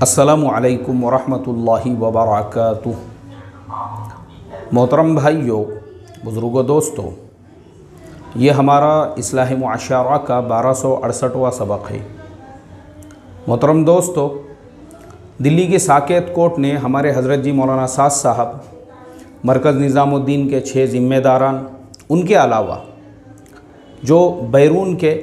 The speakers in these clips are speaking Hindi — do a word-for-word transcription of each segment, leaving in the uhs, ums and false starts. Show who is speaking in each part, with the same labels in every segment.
Speaker 1: अस्सलामु अलैकुम वरहमतुल्लाहि वबरकातुह। मोहतरम भाइयों, बुज़ुर्गों, दोस्तों, ये हमारा इस्लाह मुआशरा का बारह सौ अड़सठवां सबक है। मोहतरम दोस्तों, दिल्ली की साकेत कोर्ट ने हमारे हज़रत जी मौलाना साद साहब, मरकज़ निज़ामुद्दीन के छः ज़िम्मेदारान, उनके अलावा जो बैरून के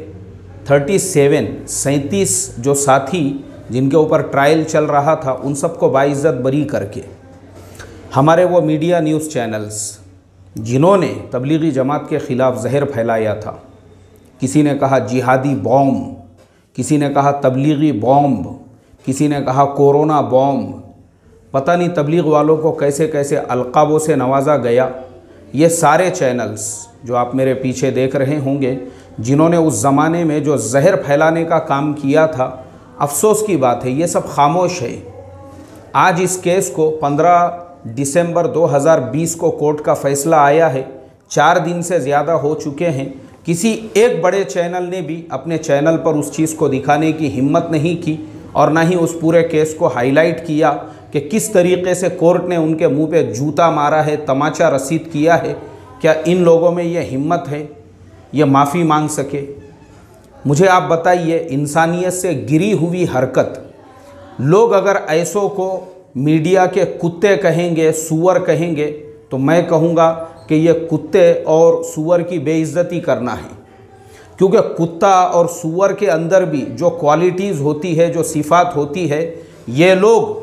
Speaker 1: सैंतीस सैंतीस जो साथी जिनके ऊपर ट्रायल चल रहा था, उन सबको बाइज़्ज़त बरी करके हमारे वो मीडिया न्यूज़ चैनल्स जिन्होंने तबलीगी जमात के ख़िलाफ़ जहर फैलाया था, किसी ने कहा जिहादी बॉम्ब, किसी ने कहा तबलीगी बॉम्ब, किसी ने कहा कोरोना बॉम्ब, पता नहीं तबलीग वालों को कैसे कैसे अलक़ाबों से नवाजा गया। ये सारे चैनल्स जो आप मेरे पीछे देख रहे होंगे, जिन्होंने उस ज़माने में जो जहर फैलाने का काम किया था, अफसोस की बात है ये सब खामोश है। आज इस केस को पंद्रह दिसंबर दो हज़ार बीस को कोर्ट का फ़ैसला आया है। चार दिन से ज़्यादा हो चुके हैं। किसी एक बड़े चैनल ने भी अपने चैनल पर उस चीज़ को दिखाने की हिम्मत नहीं की और ना ही उस पूरे केस को हाईलाइट किया कि किस तरीके से कोर्ट ने उनके मुंह पे जूता मारा है, तमाचा रसीद किया है। क्या इन लोगों में ये हिम्मत है ये माफ़ी मांग सके? मुझे आप बताइए, इंसानियत से गिरी हुई हरकत, लोग अगर ऐसों को मीडिया के कुत्ते कहेंगे, सूअर कहेंगे, तो मैं कहूँगा कि ये कुत्ते और सूअर की बेइज्जती करना है। क्योंकि कुत्ता और सूअर के अंदर भी जो क्वालिटीज़ होती है, जो सिफात होती है, ये लोग,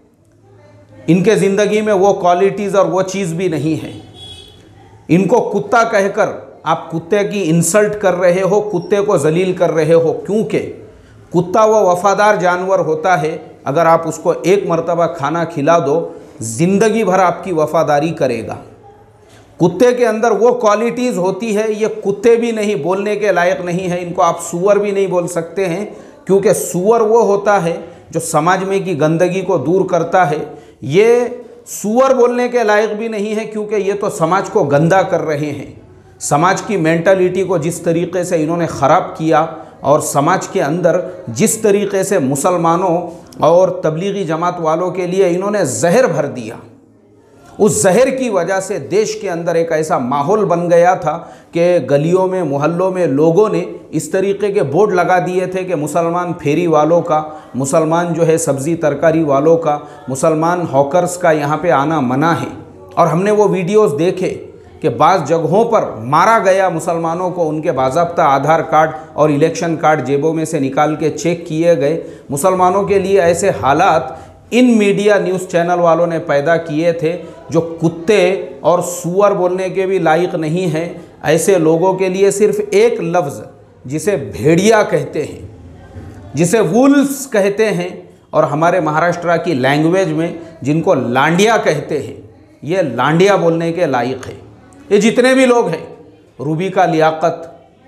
Speaker 1: इनके ज़िंदगी में वो क्वालिटीज़ और वो चीज़ भी नहीं है। इनको कुत्ता कहकर आप कुत्ते की इंसल्ट कर रहे हो, कुत्ते को जलील कर रहे हो। क्योंकि कुत्ता वो वफ़ादार जानवर होता है, अगर आप उसको एक मर्तबा खाना खिला दो, ज़िंदगी भर आपकी वफ़ादारी करेगा। कुत्ते के अंदर वो क्वालिटीज़ होती है, ये कुत्ते भी नहीं, बोलने के लायक नहीं है। इनको आप सूअर भी नहीं बोल सकते हैं, क्योंकि सूअर वो होता है जो समाज में की गंदगी को दूर करता है। ये सूअर बोलने के लायक भी नहीं है, क्योंकि ये तो समाज को गंदा कर रहे हैं। समाज की मेंटालिटी को जिस तरीके से इन्होंने ख़राब किया और समाज के अंदर जिस तरीके से मुसलमानों और तबलीगी जमात वालों के लिए इन्होंने जहर भर दिया, उस जहर की वजह से देश के अंदर एक ऐसा माहौल बन गया था कि गलियों में, मोहल्लों में लोगों ने इस तरीके के बोर्ड लगा दिए थे कि मुसलमान फेरी वालों का, मुसलमान जो है सब्ज़ी तरकारी वालों का, मुसलमान हॉकर्स का यहाँ पे आना मना है। और हमने वो वीडियोस देखे कि बाज़ जगहों पर मारा गया मुसलमानों को, उनके बाज़ाब्ता आधार कार्ड और इलेक्शन कार्ड जेबों में से निकाल के चेक किए गए। मुसलमानों के लिए ऐसे हालात इन मीडिया न्यूज़ चैनल वालों ने पैदा किए थे, जो कुत्ते और सूअर बोलने के भी लायक नहीं हैं। ऐसे लोगों के लिए सिर्फ़ एक लफ्ज़, जिसे भेड़िया कहते हैं, जिसे वुल्फ्स कहते हैं, और हमारे महाराष्ट्र की लैंग्वेज में जिनको लांडिया कहते हैं, ये लांडिया बोलने के लायक है। ये जितने भी लोग हैं, रूबिका लियाकत,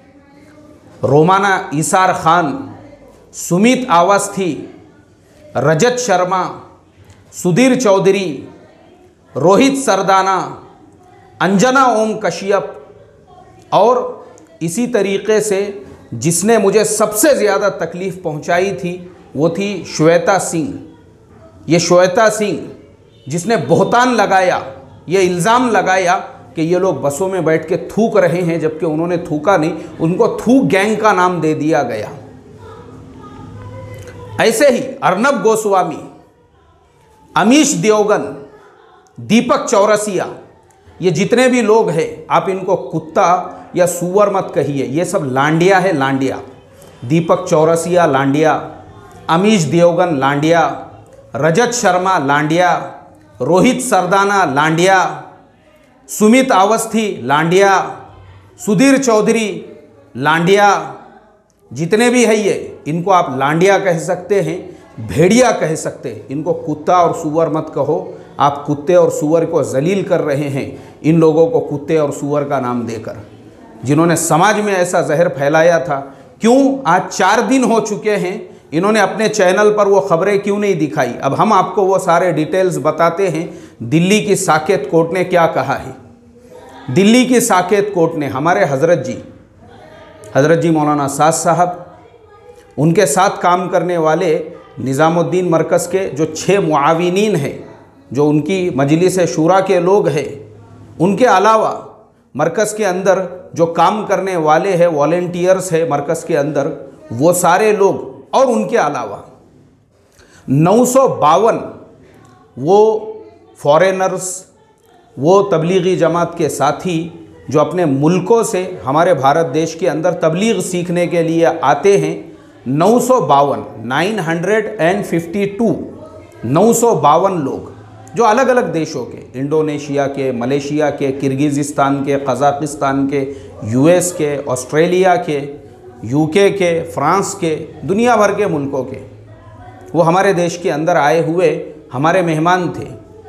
Speaker 1: रोमाना इसार खान, सुमित अवस्थी, रजत शर्मा, सुधीर चौधरी, रोहित सरदाना, अंजना ओम कश्यप, और इसी तरीके से जिसने मुझे सबसे ज़्यादा तकलीफ़ पहुंचाई थी वो थी श्वेता सिंह। ये श्वेता सिंह जिसने बहतान लगाया, ये इल्ज़ाम लगाया कि ये लोग बसों में बैठ के थूक रहे हैं, जबकि उन्होंने थूका नहीं, उनको थूक गैंग का नाम दे दिया गया। ऐसे ही अर्नब गोस्वामी, अमीश देवगन, दीपक चौरसिया, ये जितने भी लोग हैं, आप इनको कुत्ता या सूअर मत कहिए, ये सब लांडिया है, लांडिया। दीपक चौरसिया लांडिया, अमीश देवगन लांडिया, रजत शर्मा लांडिया, रोहित सरदाना लांडिया, सुमित अवस्थी लांडिया, सुधीर चौधरी लांडिया, जितने भी है ये, इनको आप लांडिया कह सकते हैं, भेड़िया कह सकते हैं। इनको कुत्ता और सूअर मत कहो। आप कुत्ते और सूअर को जलील कर रहे हैं इन लोगों को कुत्ते और सूअर का नाम देकर, जिन्होंने समाज में ऐसा जहर फैलाया था। क्यों आज चार दिन हो चुके हैं, इन्होंने अपने चैनल पर वो खबरें क्यों नहीं दिखाई? अब हम आपको वो सारे डिटेल्स बताते हैं। दिल्ली की साकेत कोर्ट ने क्या कहा है। दिल्ली की साकेत कोर्ट ने हमारे हज़रत जी हज़रत जी मौलाना साद साहब, उनके साथ काम करने वाले निज़ामुद्दीन मरकज़ के जो छः मुआविनीन हैं, जो उनकी मजलिस शूरा के लोग हैं, उनके अलावा मरकज़ के अंदर जो काम करने वाले हैं, वॉलेंटियर्स हैं मरकज़ के अंदर, वो सारे लोग और उनके अलावा नौ सौ बावन वो फॉरेनर्स, वो तबलीगी जमात के साथी जो अपने मुल्कों से हमारे भारत देश के अंदर तबलीग सीखने के लिए आते हैं, नौ सौ बावन nine hundred and fifty two नौ सौ बावन लोग जो अलग अलग देशों के, इंडोनेशिया के, मलेशिया के, किर्गिज़िस्तान के, कज़ाकिस्तान के, यूएस के, ऑस्ट्रेलिया के, यूके के, फ्रांस के, दुनिया भर के मुल्कों के, वो हमारे देश के अंदर आए हुए हमारे मेहमान थे।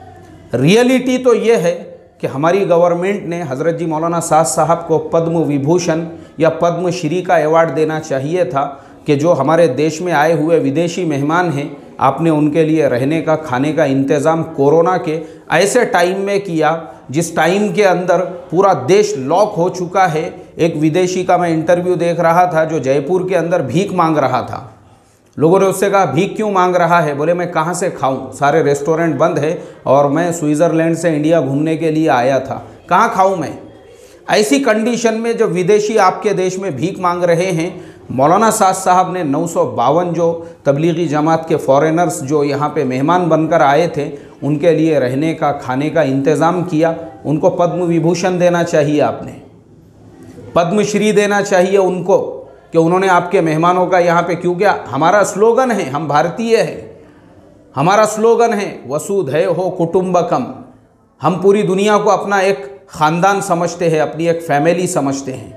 Speaker 1: रियलिटी तो ये है कि हमारी गवर्नमेंट ने हज़रत जी मौलाना साद साहब को पद्म विभूषण या पद्म श्री का अवार्ड देना चाहिए था कि जो हमारे देश में आए हुए विदेशी मेहमान हैं, आपने उनके लिए रहने का, खाने का इंतज़ाम कोरोना के ऐसे टाइम में किया जिस टाइम के अंदर पूरा देश लॉक हो चुका है। एक विदेशी का मैं इंटरव्यू देख रहा था जो जयपुर के अंदर भीख मांग रहा था। लोगों ने उससे कहा भीख क्यों मांग रहा है? बोले मैं कहाँ से खाऊं, सारे रेस्टोरेंट बंद है और मैं स्विट्ज़रलैंड से इंडिया घूमने के लिए आया था, कहाँ खाऊं मैं? ऐसी कंडीशन में जो विदेशी आपके देश में भीख मांग रहे हैं, मौलाना साद साहब ने नौ सौ बावन जो तबलीगी जमात के फॉरेनर्स जो यहाँ पे मेहमान बनकर आए थे, उनके लिए रहने का, खाने का इंतज़ाम किया। उनको पद्म विभूषण देना चाहिए, आपने पद्मश्री देना चाहिए उनको कि उन्होंने आपके मेहमानों का यहाँ पे, क्योंकि हमारा स्लोगन है, हम भारतीय हैं, हमारा स्लोगन है वसुधैव कुटुंबकम। हम पूरी दुनिया को अपना एक ख़ानदान समझते हैं, अपनी एक फैमिली समझते हैं।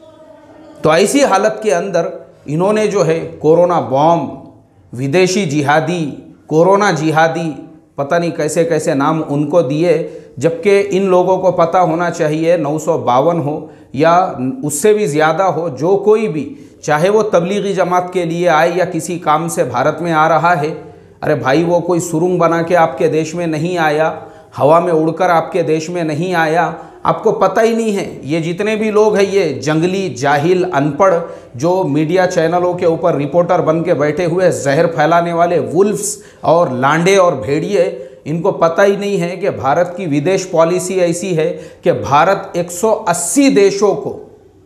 Speaker 1: तो ऐसी हालत के अंदर इन्होंने जो है कोरोना बॉम्ब, विदेशी जिहादी, कोरोना जिहादी, पता नहीं कैसे कैसे नाम उनको दिए, जबकि इन लोगों को पता होना चाहिए नौ सौ बावन हो या उससे भी ज़्यादा हो, जो कोई भी, चाहे वो तबलीगी जमात के लिए आए या किसी काम से भारत में आ रहा है, अरे भाई वो कोई सुरुंग बना के आपके देश में नहीं आया, हवा में उड़कर आपके देश में नहीं आया, आपको पता ही नहीं है। ये जितने भी लोग हैं, ये जंगली, जाहिल, अनपढ़, जो मीडिया चैनलों के ऊपर रिपोर्टर बन के बैठे हुए जहर फैलाने वाले वुल्फ्स और लांडे और भेड़िए, इनको पता ही नहीं है कि भारत की विदेश पॉलिसी ऐसी है कि भारत एक सौ अस्सी देशों को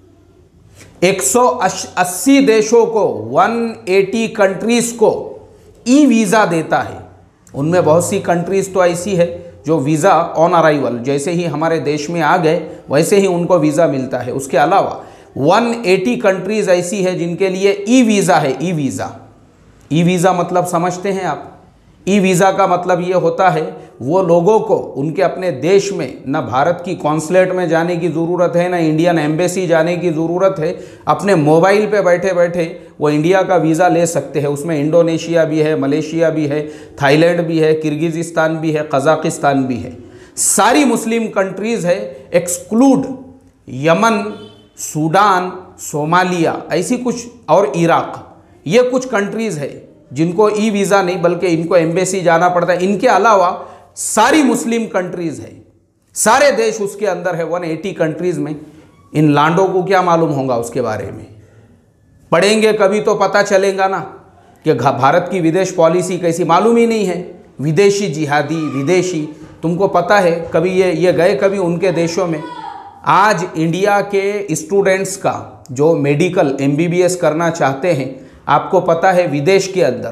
Speaker 1: एक सौ अस्सी देशों को एक सौ अस्सी कंट्रीज़ को ई वीज़ा देता है। उनमें बहुत सी कंट्रीज़ तो ऐसी है जो वीज़ा ऑन अराइवल, जैसे ही हमारे देश में आ गए वैसे ही उनको वीज़ा मिलता है। उसके अलावा एक सौ अस्सी कंट्रीज़ ऐसी है जिनके लिए ई वीज़ा है। ई वीज़ा ई वीज़ा मतलब समझते हैं आप? ई वीज़ा का मतलब ये होता है वो लोगों को उनके अपने देश में न भारत की कॉन्सुलेट में जाने की ज़रूरत है, ना इंडियन एम्बेसी जाने की ज़रूरत है, अपने मोबाइल पे बैठे बैठे वो इंडिया का वीज़ा ले सकते हैं। उसमें इंडोनेशिया भी है, मलेशिया भी है, थाईलैंड भी है, किर्गिज़िस्तान भी है, कज़ाकिस्तान भी है, सारी मुस्लिम कंट्रीज़ है, एक्सक्लूड यमन, सूडान, सोमालिया, ऐसी कुछ, और इराक़, ये कुछ कंट्रीज़ है जिनको ई वीज़ा नहीं बल्कि इनको एम्बेसी जाना पड़ता है। इनके अलावा सारी मुस्लिम कंट्रीज़ है, सारे देश उसके अंदर है। एक सौ अस्सी कंट्रीज़ में इन लांडों को क्या मालूम होगा उसके बारे में? पढ़ेंगे कभी तो पता चलेगा ना कि भारत की विदेश पॉलिसी कैसी, मालूम ही नहीं है। विदेशी जिहादी, विदेशी, तुमको पता है कभी ये ये गए कभी उनके देशों में? आज इंडिया के स्टूडेंट्स का जो medical M B B S करना चाहते हैं, आपको पता है विदेश के अंदर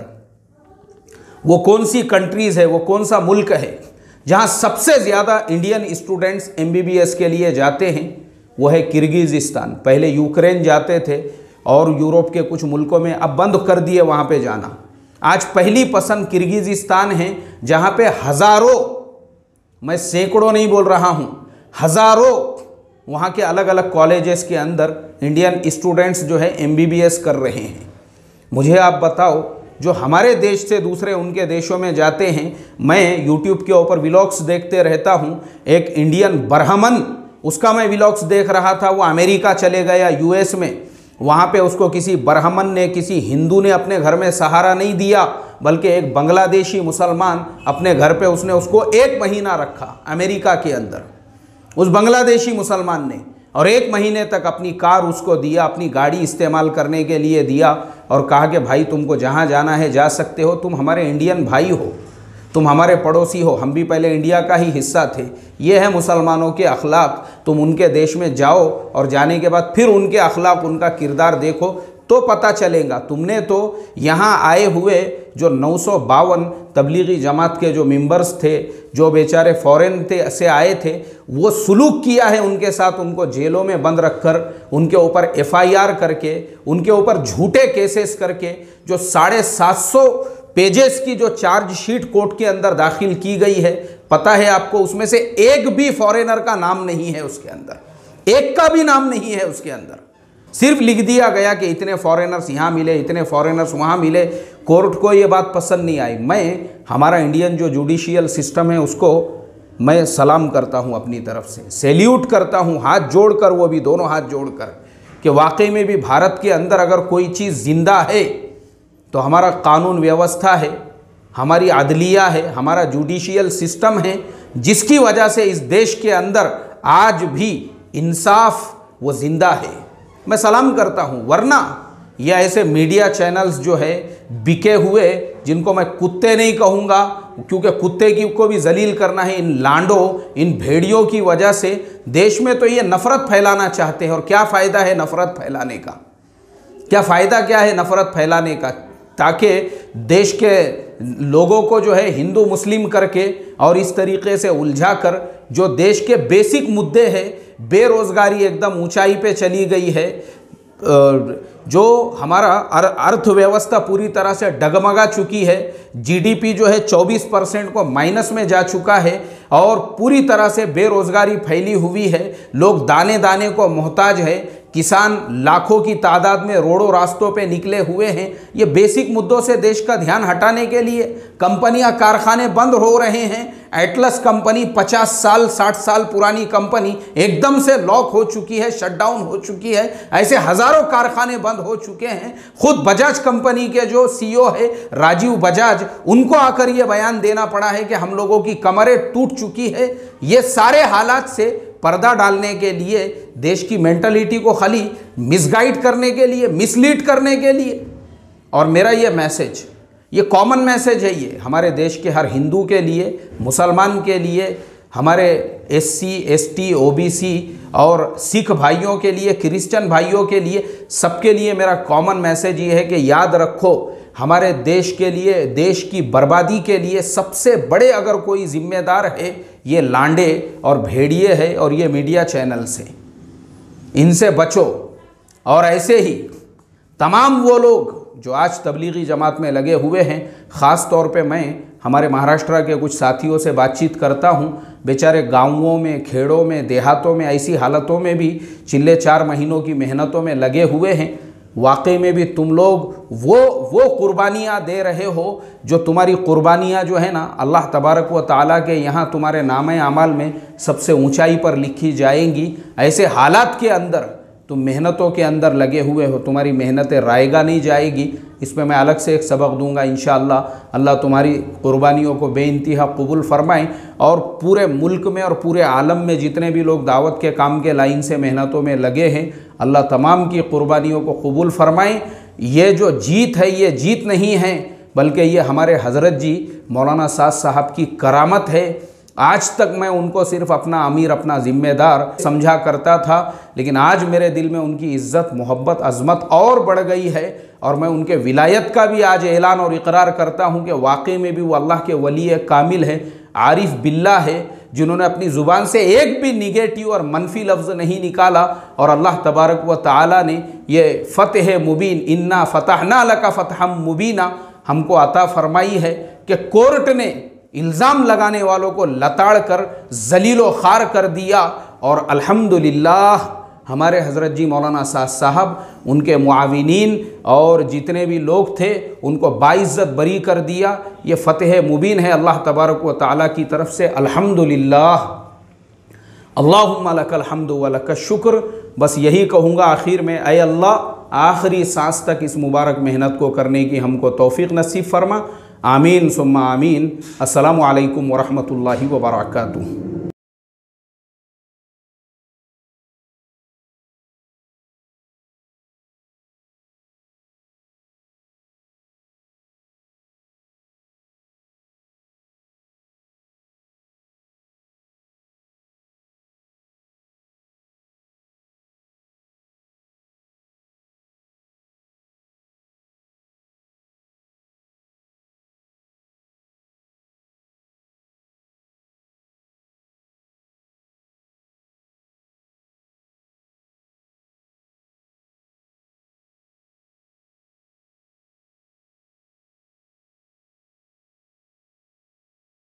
Speaker 1: वो कौन सी कंट्रीज़ है, वो कौन सा मुल्क है जहां सबसे ज़्यादा Indian students M B B S के लिए जाते हैं? वो है किर्गिज़िस्तान। पहले यूक्रेन जाते थे और यूरोप के कुछ मुल्कों में, अब बंद कर दिए वहाँ पे जाना। आज पहली पसंद किर्गिज़िस्तान है, जहाँ पे हज़ारों, मैं सैकड़ों नहीं बोल रहा हूँ, हज़ारों वहाँ के अलग अलग कॉलेजेस के अंदर इंडियन स्टूडेंट्स जो है एम बी बी एस कर रहे हैं। मुझे आप बताओ, जो हमारे देश से दूसरे उनके देशों में जाते हैं, मैं यूट्यूब के ऊपर व्लॉग्स देखते रहता हूँ। एक इंडियन ब्राह्मण, उसका मैं व्लॉग्स देख रहा था, वो अमेरिका चले गया, यूएस में, वहाँ पे उसको किसी ब्राह्मण ने, किसी हिंदू ने अपने घर में सहारा नहीं दिया, बल्कि एक बांग्लादेशी मुसलमान अपने घर पे उसने उसको एक महीना रखा अमेरिका के अंदर, उस बांग्लादेशी मुसलमान ने, और एक महीने तक अपनी कार उसको दिया, अपनी गाड़ी इस्तेमाल करने के लिए दिया, और कहा कि भाई तुमको जहाँ जाना है जा सकते हो, तुम हमारे इंडियन भाई हो, तुम हमारे पड़ोसी हो, हम भी पहले इंडिया का ही हिस्सा थे। ये है मुसलमानों के अखलाक। तुम उनके देश में जाओ और जाने के बाद फिर उनके अखलाक, उनका किरदार देखो तो पता चलेगा। तुमने तो यहाँ आए हुए जो नौ सौ बावन तबलीगी जमात के जो मेंबर्स थे, जो बेचारे फ़ॉरेन थे से आए थे, वो सुलूक किया है उनके साथ, उनको जेलों में बंद रखकर, उनके ऊपर एफ आई आर करके, उनके ऊपर झूठे केसेस करके, जो साढ़े सात सौ पेजेस की जो चार्जशीट कोर्ट के अंदर दाखिल की गई है, पता है आपको, उसमें से एक भी फॉरेनर का नाम नहीं है उसके अंदर, एक का भी नाम नहीं है उसके अंदर। सिर्फ लिख दिया गया कि इतने फॉरेनर्स यहाँ मिले, इतने फॉरेनर्स वहाँ मिले। कोर्ट को ये बात पसंद नहीं आई। मैं हमारा इंडियन जो जुडिशियल सिस्टम है उसको मैं सलाम करता हूँ, अपनी तरफ से सैल्यूट करता हूँ, हाथ जोड़कर, वो भी दोनों हाथ जोड़कर, कि वाकई में भी भारत के अंदर अगर कोई चीज़ जिंदा है तो हमारा कानून व्यवस्था है, हमारी अदलिया है, हमारा जुडिशियल सिस्टम है, जिसकी वजह से इस देश के अंदर आज भी इंसाफ वो जिंदा है। मैं सलाम करता हूँ। वरना ये ऐसे मीडिया चैनल्स जो है बिके हुए, जिनको मैं कुत्ते नहीं कहूँगा क्योंकि कुत्ते की को भी जलील करना है, इन लांडों, इन भेड़ियों की वजह से देश में तो ये नफ़रत फैलाना चाहते हैं। और क्या फ़ायदा है नफ़रत फैलाने का? क्या फ़ायदा क्या है नफ़रत फैलाने का? ताकि देश के लोगों को जो है हिंदू मुस्लिम करके और इस तरीके से उलझा कर जो देश के बेसिक मुद्दे हैं, बेरोज़गारी एकदम ऊंचाई पे चली गई है, जो हमारा अर्थव्यवस्था पूरी तरह से डगमगा चुकी है, जीडीपी जो है चौबीस परसेंट को माइनस में जा चुका है और पूरी तरह से बेरोज़गारी फैली हुई है, लोग दाने दाने को मोहताज है, किसान लाखों की तादाद में रोडों रास्तों पे निकले हुए हैं। ये बेसिक मुद्दों से देश का ध्यान हटाने के लिए कंपनियां, कारखाने बंद हो रहे हैं। एटलस कंपनी पचास साल साठ साल पुरानी कंपनी एकदम से लॉक हो चुकी है, शटडाउन हो चुकी है। ऐसे हज़ारों कारखाने बंद हो चुके हैं। खुद बजाज कंपनी के जो सीईओ है राजीव बजाज, उनको आकर ये बयान देना पड़ा है कि हम लोगों की कमरें टूट चुकी है। ये सारे हालात से पर्दा डालने के लिए, देश की मेंटलिटी को खाली मिसगाइड करने के लिए, मिसलीड करने के लिए। और मेरा ये मैसेज, ये कॉमन मैसेज है, ये हमारे देश के हर हिंदू के लिए, मुसलमान के लिए, हमारे एससी, एसटी, ओबीसी और सिख भाइयों के लिए, क्रिश्चियन भाइयों के लिए, सबके लिए मेरा कॉमन मैसेज ये है कि याद रखो, हमारे देश के लिए, देश की बर्बादी के लिए सबसे बड़े अगर कोई जिम्मेदार है, ये लांडे और भेड़िए है और ये मीडिया चैनल्स हैं। इनसे बचो। और ऐसे ही तमाम वो लोग जो आज तबलीगी जमात में लगे हुए हैं, ख़ास तौर पे मैं हमारे महाराष्ट्र के कुछ साथियों से बातचीत करता हूँ, बेचारे गाँवों में, खेड़ों में, देहातों में ऐसी हालतों में भी चिल्ले चार महीनों की मेहनतों में लगे हुए हैं। वाकई में भी तुम लोग वो वो कुर्बानियाँ दे रहे हो जो तुम्हारी कुर्बानियाँ जो है ना, अल्लाह तबारक व ताला के यहाँ तुम्हारे नामे अमाल में सबसे ऊंचाई पर लिखी जाएंगी। ऐसे हालात के अंदर तुम मेहनतों के अंदर लगे हुए हो, तुम्हारी मेहनतें रायगा नहीं जाएगी। इसमें मैं अलग से एक सबक दूंगा इंशाअल्लाह। अल्लाह तुम्हारी कुर्बानियों को बेइंतहा कबूल फरमाएँ और पूरे मुल्क में और पूरे आलम में जितने भी लोग दावत के काम के लाइन से मेहनतों में लगे हैं, अल्लाह तमाम की कुर्बानियों को कबूल फरमाएँ। ये जो जीत है, ये जीत नहीं है, बल्कि ये हमारे हज़रत जी मौलाना साद साहब की करामत है। आज तक मैं उनको सिर्फ़ अपना अमीर, अपना ज़िम्मेदार समझा करता था, लेकिन आज मेरे दिल में उनकी इज़्ज़त, मोहब्बत, अज़मत और बढ़ गई है। और मैं उनके विलायत का भी आज ऐलान और इकरार करता हूँ कि वाकई में भी वो अल्लाह के वली कामिल है, आरिफ बिल्ला है, जिन्होंने अपनी ज़ुबान से एक भी निगेटिव और मनफी लफ्ज़ नहीं निकाला। और अल्लाह तबारक व ताला ने ये फ़तह मुबीन, इन्ना फ़तहना लका फ़तहम मुबीना, हमको अता फरमाई है कि कोर्ट ने इल्ज़ाम लगाने वालों को लताड़ कर जलीलो खार कर दिया। और अल्हम्दुलिल्लाह हमारे हज़रत जी मौलाना साद साहब, उनके मुआविनीन और जितने भी लोग थे उनको बाइज़्ज़त बरी कर दिया। ये फ़तह मुबीन है अल्लाह तबारक व ताला की तरफ से। अल्हम्दुलिल्लाह, अल्लाहुम्मा लकल हम्दु व लकश शुक्र। बस यही कहूँगा आखिर में, ऐ अल्लाह आखिरी सांस तक इस मुबारक मेहनत को करने की हमको तौफ़ीक़ नसीब फरमा। आमीन सुम्मा आमीन। अस्सलामु अलैकुम व रहमतुल्लाहि व बरकातुहू।